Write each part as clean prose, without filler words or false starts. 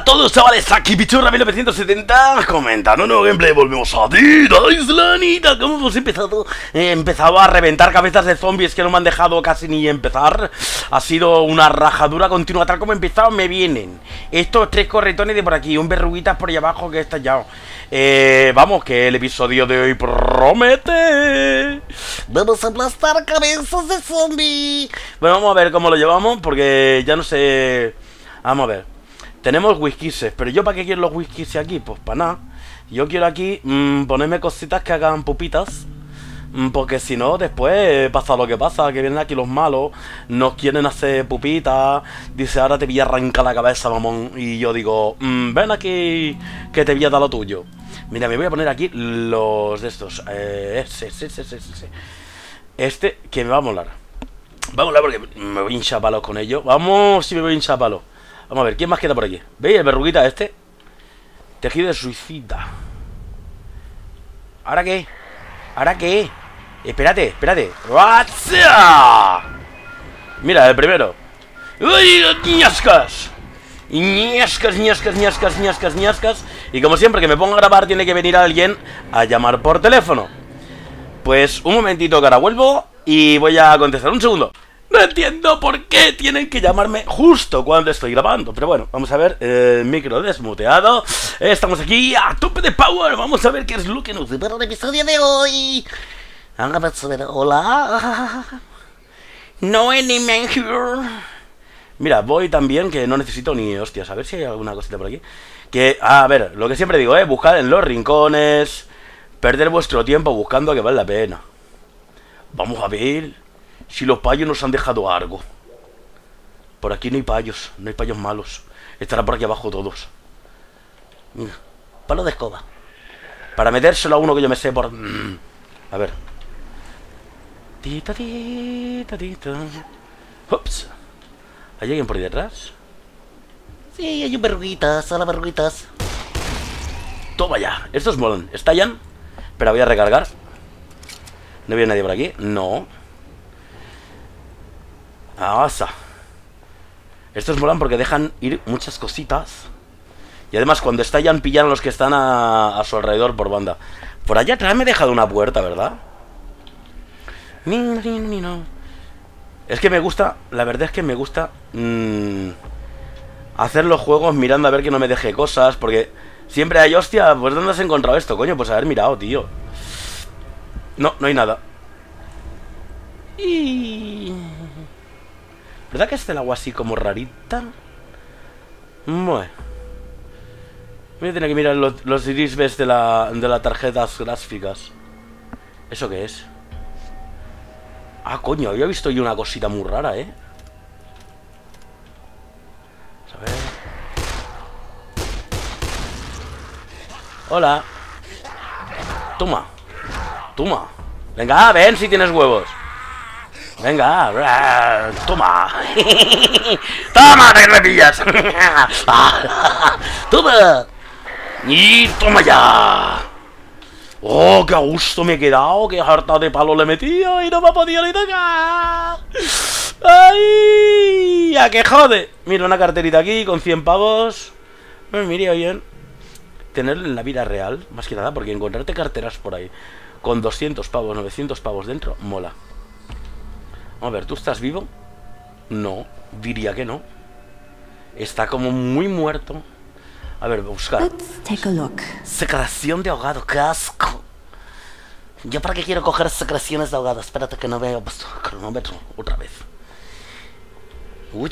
todos, chavales, aquí Pichurra 1970 comentando un nuevo gameplay. Volvemos a Dead Island. ¿Cómo hemos empezado? He empezado a reventar cabezas de zombies que no me han dejado casi ni empezar. Ha sido una rajadura continua. Tal como he empezado me vienen estos tres corretones de por aquí, un verruguitas por ahí abajo que he estallado. Vamos, que el episodio de hoy promete. Vamos a aplastar cabezas de zombie. Bueno, vamos a ver cómo lo llevamos, porque ya no sé. Vamos a ver. Tenemos whiskies, pero yo ¿para qué quiero los whiskies aquí? Pues para nada. Yo quiero aquí ponerme cositas que hagan pupitas, porque si no, después pasa lo que pasa, que vienen aquí los malos, nos quieren hacer pupitas, dice, ahora te voy a arrancar la cabeza, mamón. Y yo digo, ven aquí que te voy a dar lo tuyo. Mira, me voy a poner aquí los de estos. Este que me va a molar. Va a molar porque me voy a hinchar palos con ello. Vamos, si me voy a hinchar palos. Vamos a ver, ¿quién más queda por aquí? ¿Veis el verruguita este? Tejido de suicida. ¿Ahora qué? ¿Ahora qué? Espérate, espérate. ¡Ratsa! Mira, el primero. ¡Uy, ñascas! Ñascas, ñascas, ñascas, ñascas, ñascas. Y como siempre que me pongo a grabar tiene que venir alguien a llamar por teléfono. Pues un momentito que ahora vuelvo y voy a contestar. Un segundo. No entiendo por qué tienen que llamarme justo cuando estoy grabando. Pero bueno, vamos a ver, micro desmuteado. Estamos aquí a tope de power. Vamos a ver qué es lo que nos depara el episodio de hoy. Vamos a ver, hola. No any man here. Mira, voy también, que no necesito ni hostias. A ver si hay alguna cosita por aquí. Que, a ver, lo que siempre digo, buscad en los rincones. Perder vuestro tiempo buscando que vale la pena. Vamos a ver si los payos nos han dejado algo. Por aquí no hay payos, no hay payos malos. Estarán por aquí abajo todos. Mira, palo de escoba. Para metérselo a uno que yo me sé por... A ver. Tita, tita, tita. Ups. ¿Hay alguien por ahí detrás? Sí, hay un verruguitas, hola verruguitas. Toma ya, estos molan. ¿Estallan? Espera, voy a recargar. ¿No viene nadie por aquí? No. Asa. Estos molan porque dejan ir muchas cositas. Y además cuando estallan pillan a los que están a su alrededor por banda. Por allá atrás me he dejado una puerta, ¿verdad? Es que me gusta, la verdad es que me gusta hacer los juegos mirando a ver que no me deje cosas. Porque siempre hay, hostia, pues ¿dónde has encontrado esto? Coño, pues haber mirado, tío. No, no hay nada. ¿Verdad que está el agua así como rarita? Bueno. Voy a tener que mirar los irisbes de las tarjetas gráficas. ¿Eso qué es? Ah, coño, había visto yo una cosita muy rara, Vamos a ver. Hola. Toma. Toma. Venga, ven si tienes huevos. Venga, toma. Toma, te me pillas. Toma. Y toma ya. Oh, qué a gusto me he quedado. Qué harta de palo le he metido y no me ha podido ni tocar. Ay, a que jode. Mira, una carterita aquí con 100 pavos. Me iría bien tenerlo en la vida real, más que nada, porque encontrarte carteras por ahí con 200 pavos, 900 pavos dentro, mola. A ver, ¿tú estás vivo? No, diría que no. Está como muy muerto. A ver, buscar. Secreción de ahogado, qué asco. ¿Yo para qué quiero coger secreciones de ahogado? Espérate que no veo cronómetro otra vez. Uy,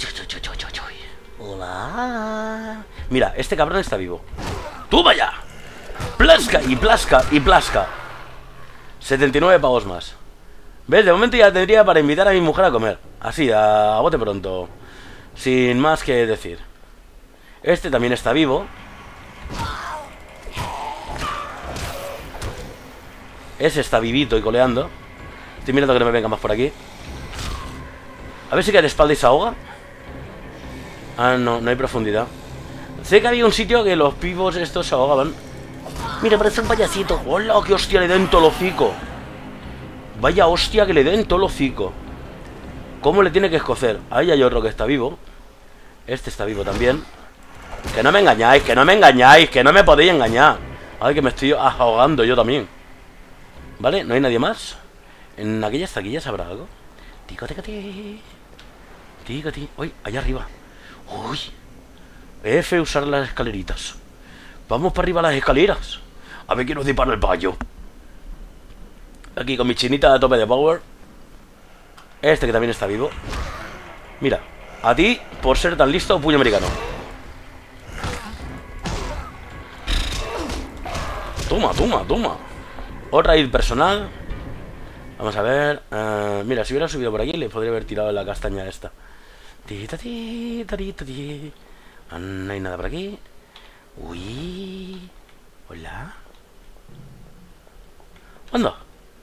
hola. Mira, este cabrón está vivo. ¡Tú vaya! Plasca y plasca y plasca. 79 pavos más. ¿Ves? De momento ya tendría para invitar a mi mujer a comer. Así, a bote pronto. Sin más que decir. Este también está vivo. Ese está vivito y coleando. Estoy mirando que no me venga más por aquí. A ver si cae de espalda y se ahoga. Ah, no, no hay profundidad. Sé que había un sitio que los pibos estos se ahogaban. Mira, parece un payasito. ¡Hola! ¡Qué hostia le den todo el hocico! Vaya hostia que le den todo el hocico. ¿Cómo le tiene que escocer? Ahí hay otro que está vivo. Este está vivo también. Que no me engañáis, que no me engañáis, que no me podéis engañar. Ay, que me estoy ahogando yo también. ¿Vale? ¿No hay nadie más? En aquellas taquillas habrá algo. Tico, tico, ti. Tico, ti. Uy, allá arriba. Uy. F, usar las escaleritas. Vamos para arriba a las escaleras. A ver quién nos dispara el payo. Aquí con mi chinita a tope de power. Este que también está vivo. Mira, a ti, por ser tan listo, puño americano. Toma, toma, toma. Otra id personal. Vamos a ver. Mira, si hubiera subido por aquí, le podría haber tirado la castaña esta. No hay nada por aquí. Uy. Hola. ¿Cuándo?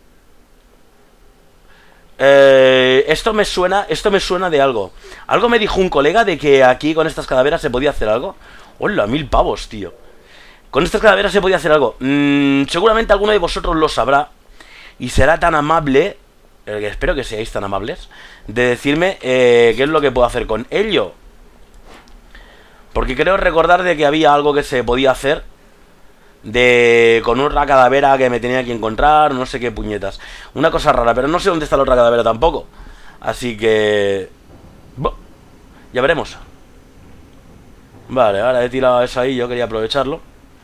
Esto me suena de algo. Algo me dijo un colega de que aquí con estas calaveras se podía hacer algo. Hola, 1000 pavos, tío. Con estas calaveras se podía hacer algo. Seguramente alguno de vosotros lo sabrá. Y será tan amable, espero que seáis tan amables, de decirme qué es lo que puedo hacer con ello. Porque creo recordar de que había algo que se podía hacer con otra calavera que me tenía que encontrar, no sé qué puñetas. Una cosa rara, pero no sé dónde está la otra calavera tampoco. Así que... ya veremos. Vale, ahora he tirado eso ahí, yo quería aprovecharlo.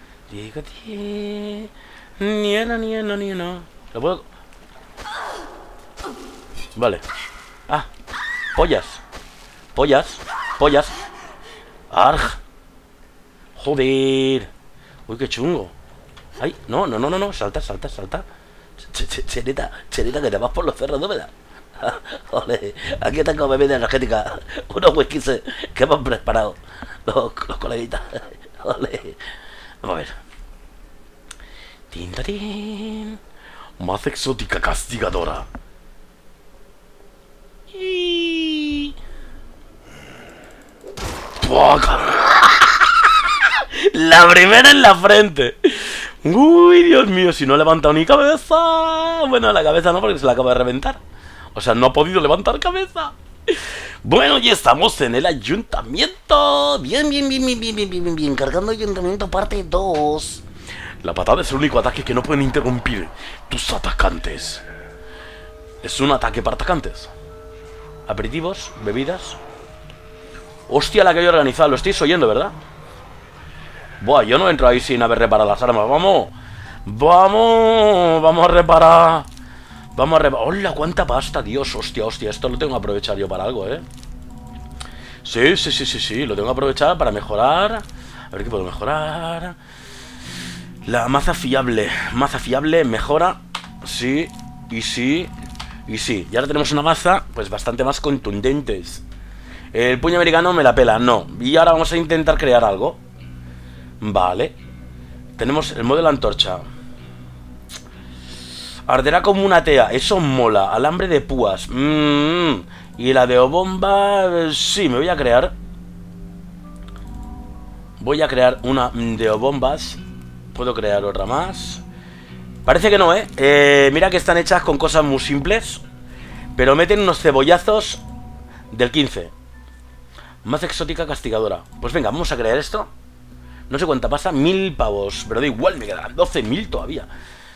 ¿Lo puedo...? Vale. Ah, pollas. Pollas. Pollas. Arg. Joder. Uy, qué chungo. Ay, no. Salta. Chenita, que te vas por los cerros, ¿no me da? Ole, aquí tengo bebida energética. Unos whiskies que hemos preparado los coleguitas. Ole. Vamos a ver. Tin. Más exótica castigadora. La primera en la frente. Uy, Dios mío, si no he levantado ni cabeza. Bueno, la cabeza no, porque se la acabo de reventar. O sea, no ha podido levantar cabeza. Bueno, ya estamos en el ayuntamiento. Bien. Cargando ayuntamiento parte 2. La patada es el único ataque que no pueden interrumpir tus atacantes. Es un ataque para atacantes. Aperitivos, bebidas. Hostia, la que hay organizada. Lo estáis oyendo, ¿verdad? Buah, yo no entro ahí sin haber reparado las armas. ¡Vamos! ¡Vamos a reparar! ¡Hola, cuánta pasta! Dios, hostia. Esto lo tengo que aprovechar yo para algo, ¿eh? Sí. Lo tengo que aprovechar para mejorar. A ver qué puedo mejorar. La maza fiable. Maza fiable mejora. Sí. Y sí. Y ahora tenemos una maza, pues bastante más contundentes. El puño americano me la pela, no. Y ahora vamos a intentar crear algo. Vale. Tenemos el modelo antorcha. Arderá como una tea. Eso mola. Alambre de púas. Y la de bomba. Sí, me voy a crear. Voy a crear una de bombas. Puedo crear otra más. Parece que no, mira que están hechas con cosas muy simples. Pero meten unos cebollazos del 15. Más exótica castigadora. Pues venga, vamos a crear esto. No sé cuánta pasa, 1000 pavos. Pero da igual, me quedan 12.000 todavía.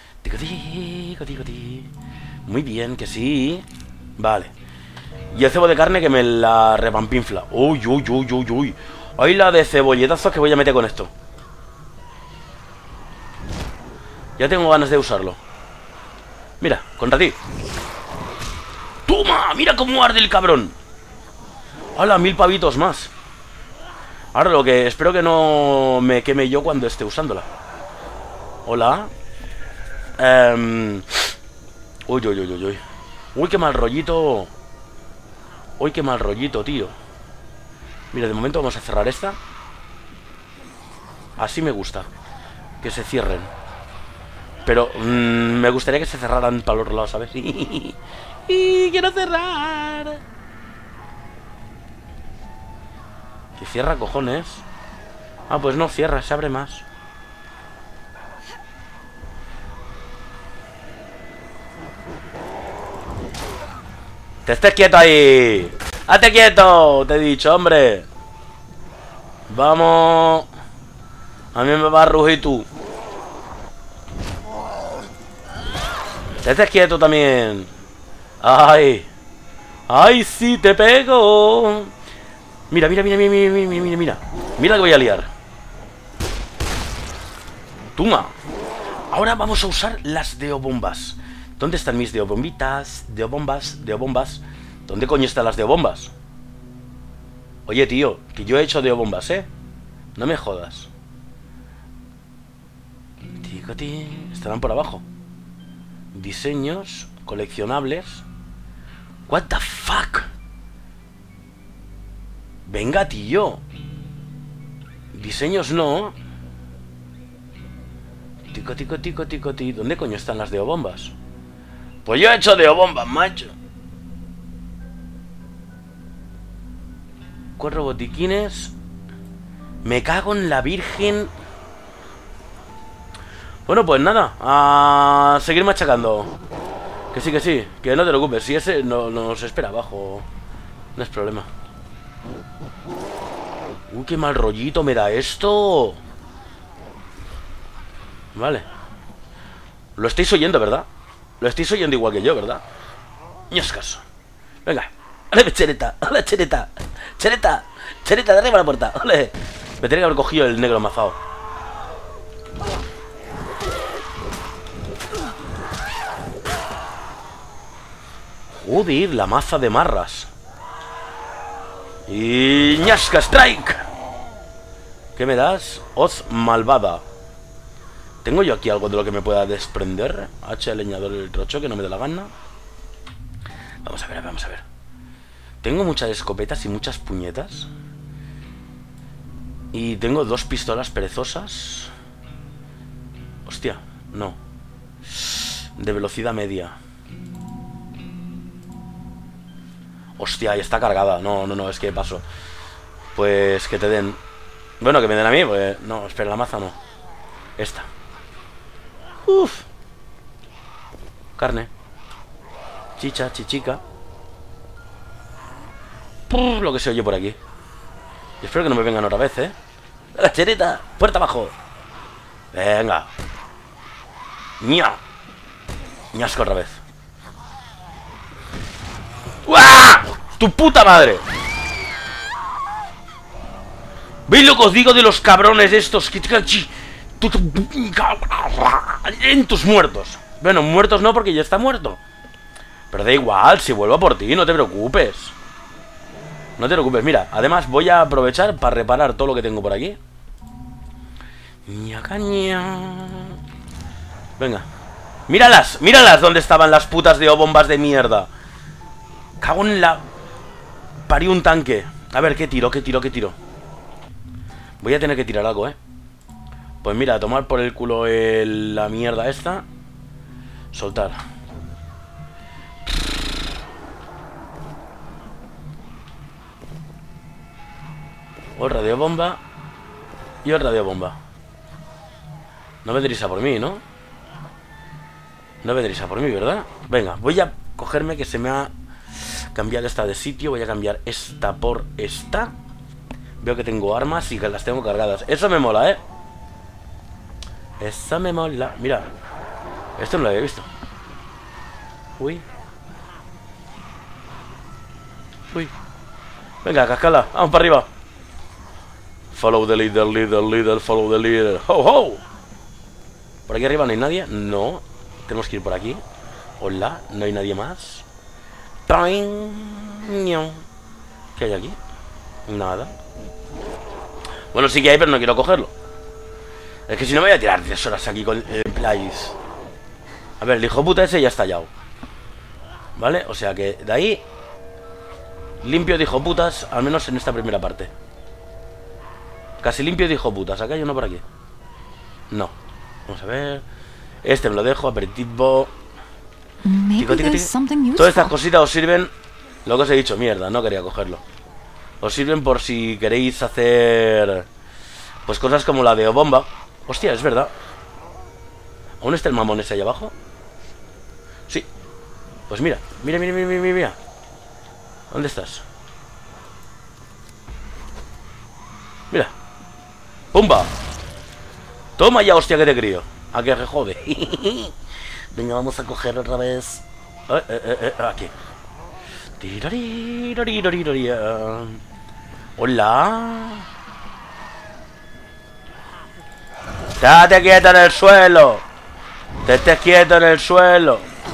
Muy bien, que sí. Vale. Y el cebo de carne que me la repampinfla. Uy. Ahí la de cebolletazos que voy a meter con esto. Ya tengo ganas de usarlo. Mira, contra ti. ¡Toma! Mira cómo arde el cabrón. ¡Hala! 1000 pavitos más. Ahora lo que espero que no me queme yo cuando esté usándola. Hola. Uy. Uy, qué mal rollito. Uy, qué mal rollito, tío. Mira, de momento vamos a cerrar esta. Así me gusta. Que se cierren. Pero me gustaría que se cerraran para el otro lado, ¿sabes? Y quiero cerrar. Que cierra, cojones. Ah, pues no cierra, se abre más. ¡Te estés quieto ahí! ¡Hazte quieto! Te he dicho, hombre. Vamos. A mí me va a rugir tú. Estés quieto también. Ay. Ay, sí, te pego. Mira, mira, mira, mira, mira, mira, mira, mira. Mira que voy a liar. Tuma. Ahora vamos a usar las deobombas. ¿Dónde están mis deobombitas? Deobombas, deobombas. ¿Dónde coño están las deobombas? Oye, tío, que yo he hecho deobombas, ¿eh? No me jodas. Estarán por abajo. Diseños, coleccionables. What the fuck. Venga, tío. Diseños no. Tico, tico, tico, tico, tico. ¿Dónde coño están las deobombas? Pues yo he hecho deobombas, macho. 4 botiquines. Me cago en la virgen. Bueno, pues nada. A seguir machacando. Que sí, que no te preocupes. Si ese no nos espera abajo, no es problema. Qué mal rollito me da esto. Vale. Lo estáis oyendo, ¿verdad? Lo estáis oyendo igual que yo, ¿verdad? Ñoscas. Venga. ¡Ole, chereta! ¡Ole, chereta! ¡Chereta! ¡Chereta, de arriba a la puerta! ¡Ole! Me tenía que haber cogido el negro mazao. Joder, la maza de marras. Y... ¡Ñasca Strike! ¿Qué me das? Hoz malvada. ¿Tengo yo aquí algo de lo que me pueda desprender? Hacha de leñador el trocho, que no me dé la gana. Vamos a ver, vamos a ver. Tengo muchas escopetas y muchas puñetas. Y tengo 2 pistolas perezosas. Hostia, no. De velocidad media. Hostia, ya está cargada. No, es que paso. Pues que te den. Bueno, que me den a mí, pues... No, espera, la maza no. Esta. Uf. Carne. Chicha, chichica. Lo que se oye por aquí. Y espero que no me vengan otra vez, ¿eh? ¡La cherita! ¡Puerta abajo! Venga. ¡Ña! ¡Ñasco otra vez! ¡Uah! ¡Tu puta madre! ¿Veis lo que os digo de los cabrones estos? En tus muertos. Bueno, muertos no, porque ya está muerto. Pero da igual, si vuelvo a por ti, no te preocupes. No te preocupes, mira. Además voy a aprovechar para reparar todo lo que tengo por aquí. Venga. Míralas, míralas donde estaban las putas deobombas de mierda. Cago en la... Parí un tanque. A ver, ¿qué tiro? Voy a tener que tirar algo, ¿eh? Pues mira, a tomar por el culo la mierda esta. Soltar. O radiobomba. Y el radiobomba. No vendréis a por mí, ¿no? No vendréis a por mí, ¿verdad? Venga, voy a cogerme que se me ha cambiado esta de sitio. Voy a cambiar esta por esta. Veo que tengo armas y que las tengo cargadas. Eso me mola, ¿eh? Eso me mola. Mira. Esto no lo había visto. Uy. Uy. Venga, cascala. Vamos para arriba. Follow the leader, leader, follow the leader. ¡Ho, ho! ¿Por aquí arriba no hay nadie? No. Tenemos que ir por aquí. Hola, no hay nadie más. ¿Qué hay aquí? Nada. Bueno, sí que hay, pero no quiero cogerlo. Es que si no me voy a tirar 10 horas aquí con el Blaze. A ver, el hijo puta ese ya está hallado. ¿Vale? O sea que de ahí limpio de hijo putas, al menos en esta primera parte. Casi limpio de hijo putas. ¿Acá hay uno por aquí? No. Vamos a ver. Este me lo dejo, aperitivo. Tico, tico, tico. Todas estas cositas os sirven. Lo que os he dicho, mierda, no quería cogerlo. Os sirven por si queréis hacer pues cosas como la de bomba. Hostia, es verdad. ¿Aún está el mamón ese ahí abajo? Sí. Pues mira, mira, mira, mira, mira, mira. ¿Dónde estás? Mira. ¡Pumba! Toma ya, hostia, que te crío. A que jode. Venga, vamos a coger otra vez. Aquí. Hola. Estate quieto en el suelo. Te estés quieto en el suelo.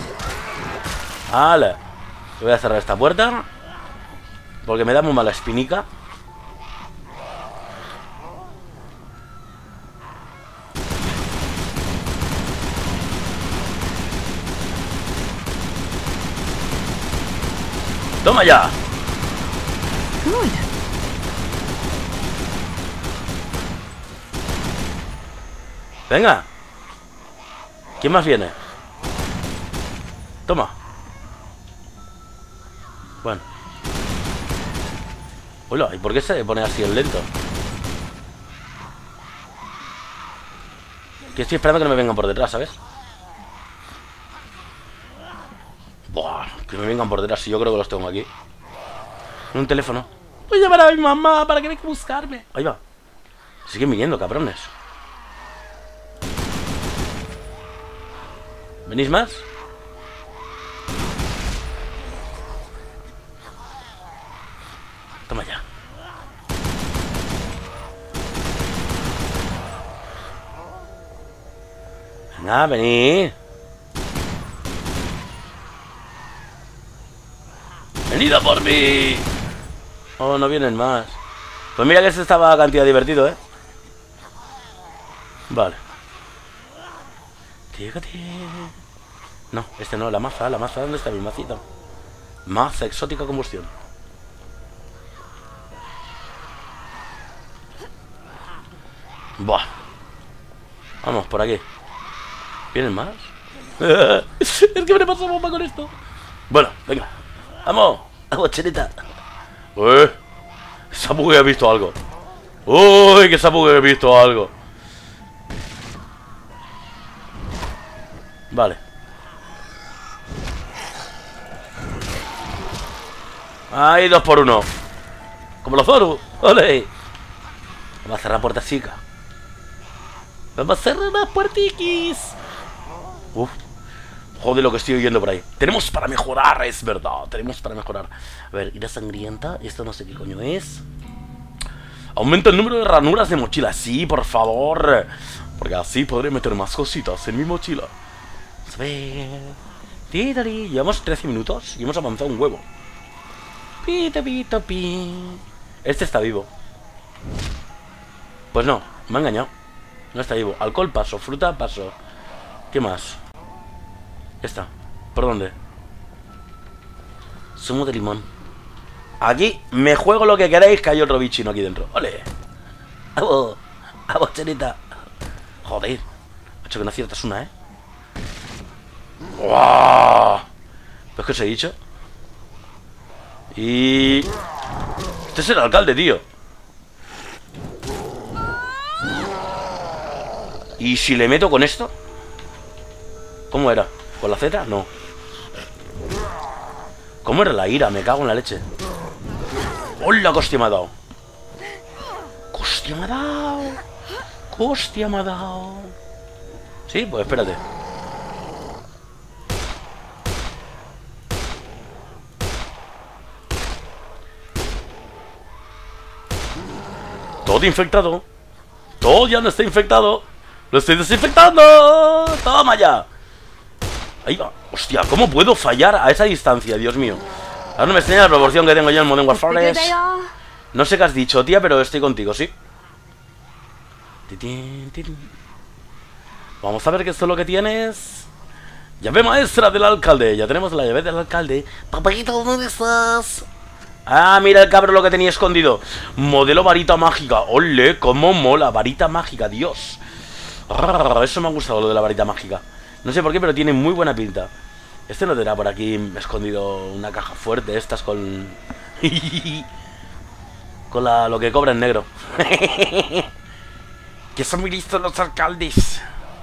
Vale. Voy a cerrar esta puerta porque me da muy mala espinica. ¡Toma ya! Good. Venga. ¿Quién más viene? Toma. Bueno. Hola, ¿y por qué se pone así en lento? Que estoy esperando que no me vengan por detrás, ¿sabes? Buah, que me vengan por detrás y yo creo que los tengo aquí. Un teléfono. Voy a llamar a mi mamá para que venga a buscarme. Ahí va. Siguen viniendo, cabrones. ¿Venís más? Toma ya. Venga, venid. ¡Venid a por mí! Oh, no vienen más. Pues mira que este estaba cantidad divertido, ¿eh? Vale. No, este no, la maza, ¿dónde está mi macita? Maza, exótica combustión. Buah. Vamos, por aquí. ¿Vienen más? Es que me pasa bomba con esto. Bueno, venga. ¡Vamos! ¡Vamos, chenita! Sapu que he visto algo. ¡Uy! Que Sapu que he visto algo. Vale. Ahí 2 por 1. Como los Zoru. ¡Ole! Vamos a cerrar puertas chicas. Vamos a cerrar las puertiquis. Uf. Joder, lo que estoy oyendo por ahí. Tenemos para mejorar, es verdad. Tenemos para mejorar. A ver, ira sangrienta. Esto no sé qué coño es. Aumenta el número de ranuras de mochila. Sí, por favor. Porque así podré meter más cositas en mi mochila. Vamos a ver. Titari. Llevamos 13 minutos y hemos avanzado un huevo. Pito, pito, pi. Este está vivo. Pues no, me ha engañado. No está vivo. Alcohol paso, fruta paso. ¿Qué más? Esta. ¿Por dónde? Zumo de limón. Aquí me juego lo que queráis, que hay otro bichino aquí dentro. ¡Ole! ¡Vamos! ¡Vamos, chenita! Joder. Ha hecho que no aciertas una, ¿eh? ¡Wow! ¿Pues qué os he dicho? Y... este es el alcalde, tío. ¿Y si le meto con esto? ¿Cómo era? ¿Con la Z? No. ¿Cómo era la ira? Me cago en la leche. ¡Hola, qué hostia me ha dado! ¡Qué hostia me ha dado! ¡Qué hostia me ha dado! Sí, pues espérate. Todo infectado. Todo ya no está infectado. ¡Lo estoy desinfectando! ¡Toma ya! Ahí va. Hostia, ¿cómo puedo fallar a esa distancia? Dios mío. Ahora no me extraña la proporción que tengo yo en Modern Warfare. No sé qué has dicho, tía, pero estoy contigo, ¿sí? Vamos a ver qué es lo que tienes. Llave maestra del alcalde. Ya tenemos la llave del alcalde. Papayito, ¿dónde estás? Ah, mira el cabrón lo que tenía escondido. Modelo varita mágica. ¡Ole! ¡Cómo mola! Varita mágica, Dios. Eso me ha gustado, lo de la varita mágica. No sé por qué, pero tiene muy buena pinta. Este no tendrá por aquí escondido una caja fuerte. Estas con... con lo que cobra en negro. Que son muy listos los alcaldes.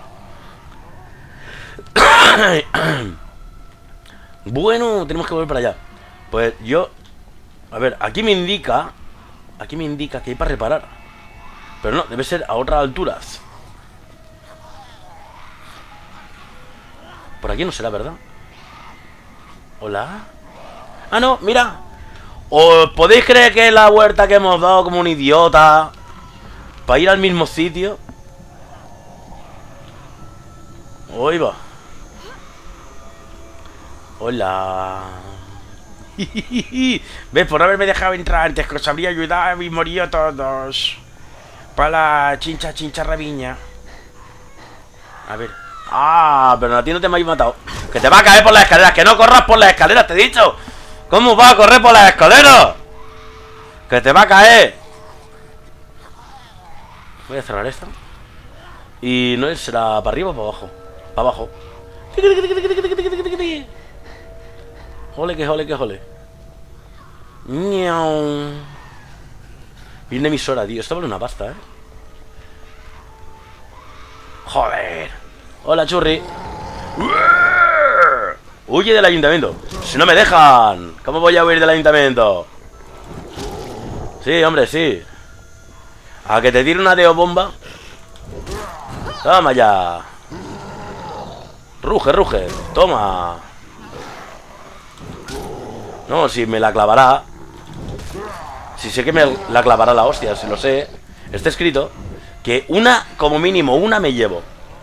Bueno, tenemos que volver para allá. Pues yo... a ver, aquí me indica que hay para reparar. Pero no, debe ser a otras alturas. Por aquí no será, ¿verdad? ¿Hola? Ah, no, mira. ¿Os podéis creer que es la vuelta que hemos dado como un idiota para ir al mismo sitio? Hoy va. Hola. ¿Ves? Por no haberme dejado entrar antes, que os habría ayudado y morído todos. Para la chincha rabiña. A ver. Ah, pero a ti no te me habéis matado. Que te va a caer por las escaleras. Que no corras por las escaleras, te he dicho. ¿Cómo vas a correr por las escaleras? Que te va a caer. Voy a cerrar esto. Y no será para arriba o para abajo. Para abajo. Jole, que jole, que jole. Miau. Viene emisora, tío. Esto vale una pasta, ¿eh? Joder. Hola, churri. Huye del ayuntamiento. Si no me dejan. ¿Cómo voy a huir del ayuntamiento? Sí, hombre, sí. A que te tire una deobomba. Toma ya. Ruge, ruge. Toma. No, si me la clavará. Si sé que me la clavará la hostia, si lo sé. Está escrito que una, como mínimo, una me llevo.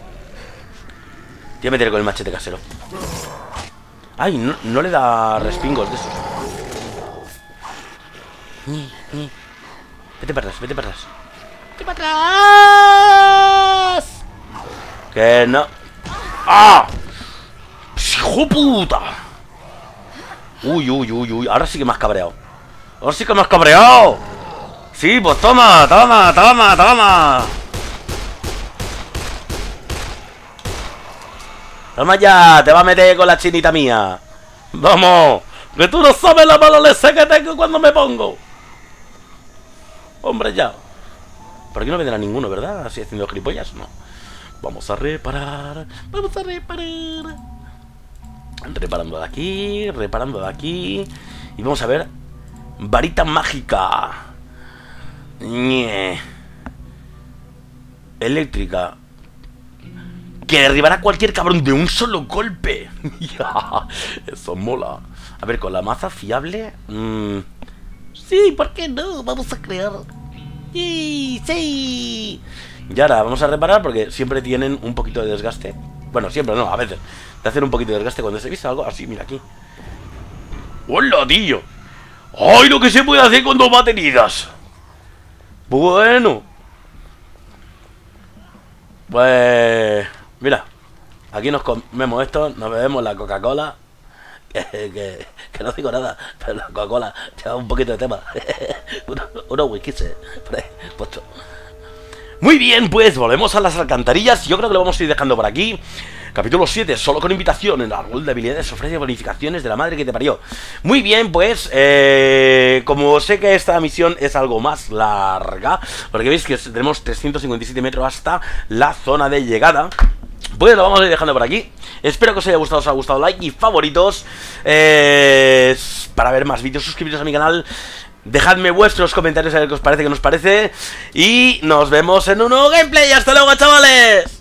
Tío, meter con el machete casero. Ay, no le da respingos de esos. Vete para atrás, vete para atrás. ¡Vete para atrás! Que no. ¡Ah! ¡Hijo puta! Uy, uy, uy, uy. Ahora sí que me has cabreado. Ahora sí que me has cabreado. Sí, pues toma, toma, toma, toma. Toma ya, te va a meter con la chinita mía. Vamos, que tú no sabes la mala lesa que tengo cuando me pongo. Hombre, ya. Por aquí no vendrá ninguno, ¿verdad? Así haciendo gilipollas, no. Vamos a reparar. Vamos a reparar. Reparando de aquí, reparando de aquí. Y vamos a ver. Varita mágica. Ñe. Eléctrica. Que derribará a cualquier cabrón de un solo golpe. Eso mola. A ver, con la maza fiable. Sí, ¿por qué no? Vamos a crear. Sí, sí. Y ahora vamos a reparar porque siempre tienen un poquito de desgaste. Bueno, siempre no, a veces. Te hacen un poquito de desgaste cuando se viste algo así, mira aquí. ¡Hola, tío! ¡Ay, lo que se puede hacer con 2 baterías! Bueno. Pues... Mira, aquí nos comemos esto, nos bebemos la Coca-Cola. Que no digo nada, pero la Coca-Cola lleva un poquito de tema. Unos whisky puesto. Muy bien, pues volvemos a las alcantarillas. Yo creo que lo vamos a ir dejando por aquí. Capítulo 7, solo con invitación. En el árbol de habilidades ofrece bonificaciones de la madre que te parió. Muy bien, pues como sé que esta misión es algo más larga, porque veis que tenemos 357 metros hasta la zona de llegada, pues lo vamos a ir dejando por aquí. Espero que os haya gustado, like y favoritos. Para ver más vídeos, suscribiros a mi canal. Dejadme vuestros comentarios a ver qué os parece, qué nos parece. Y nos vemos en un nuevo gameplay. ¡Hasta luego, chavales!